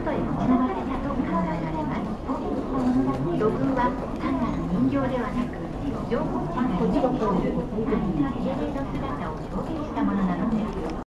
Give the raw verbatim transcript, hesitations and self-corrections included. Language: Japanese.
へ持ち出されたと考えられます。土偶は単なる人形ではなく、縄文人の意識する